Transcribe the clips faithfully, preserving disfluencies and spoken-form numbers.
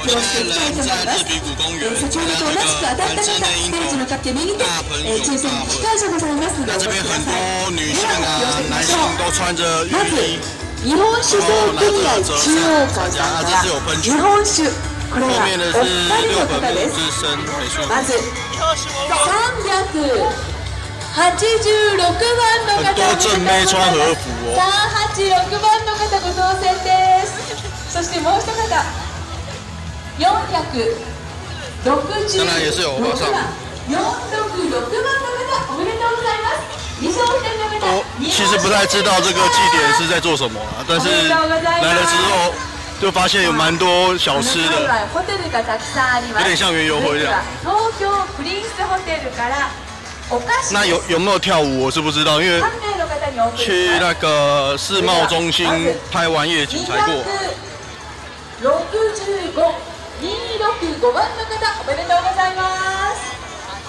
披露していきたいと思います。えー、先ほどと同じく当たった方、ステージの各右手、えー、抽選機会場ございますのでお越しください。では、発表していきましょう。まず、日本酒造組合中央会さんから日本酒、これはお二人の方です。まずさんびゃくはちじゅうろくばんの方、さんはちろくばんの方ご当選です。そしてもう一方よんひゃくろくじゅうろくばん、よんひゃくろくろくばんの方、おめでとうございます。我其实不太知道这个祭典是在做什么啊，但是来了之后就发现有蛮多小吃的，有点像园游会这样。那有有没有跳舞？我是不知道，因为去那个世贸中心拍完夜景才过。 ろくじゅうご、にろくごばんの方、おめでとうございます。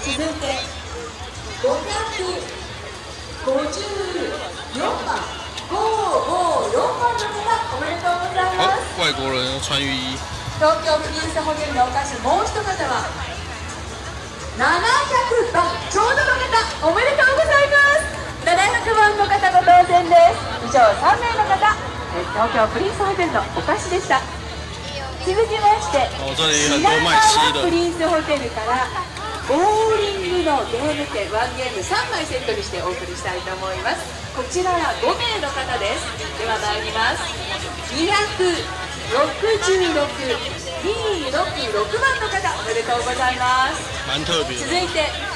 続いてごひゃくごじゅうよんばん、ごごよんばんの方、おめでとうございます。 外国人穿浴衣。 東京プリンスホテルのお菓子、もう一方はななひゃくばん、ちょうどの方、おめでとうございます。ななひゃくばんの方ご当選です。以上さんめいの方、東京プリンスホテルのお菓子でした。続きまして、品川プリンスホテルからボーリングのゲーム券ワンゲームさんまいセットにしてお送りしたいと思います。こちらはごめいの方です。では参ります。にひゃくろくじゅうろく、にひゃくろくじゅうろくばんの方、おめでとうございます。続いて